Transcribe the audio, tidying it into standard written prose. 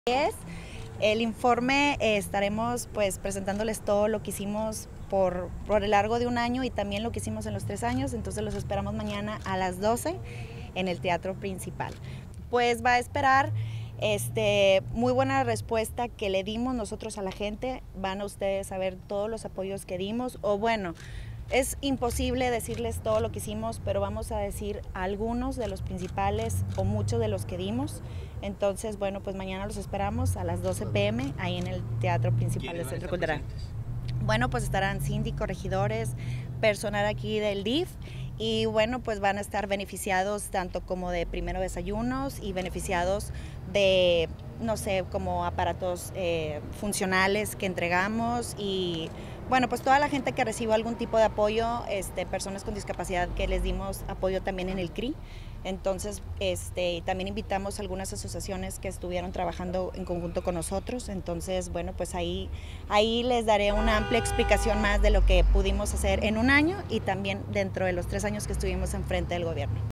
Es el informe, estaremos pues presentándoles todo lo que hicimos por el largo de un año y también lo que hicimos en los 3 años, entonces los esperamos mañana a las 12 en el Teatro Principal. Pues va a esperar muy buena respuesta que le dimos nosotros a la gente, van a ustedes a ver todos los apoyos que dimos, o bueno, es imposible decirles todo lo que hicimos, pero vamos a decir algunos de los principales o muchos de los que dimos. Entonces, bueno, pues mañana los esperamos a las 12 p.m. ahí en el Teatro Principal del Centro Cultural. Bueno, pues estarán síndicos, regidores, personal aquí del DIF y bueno, pues van a estar beneficiados tanto como de primero desayunos y beneficiados de, no sé, como aparatos funcionales que entregamos y bueno, pues toda la gente que recibió algún tipo de apoyo, personas con discapacidad que les dimos apoyo también en el CRI. Entonces, también invitamos a algunas asociaciones que estuvieron trabajando en conjunto con nosotros. Entonces, bueno, pues ahí les daré una amplia explicación más de lo que pudimos hacer en un año y también dentro de los 3 años que estuvimos enfrente del gobierno.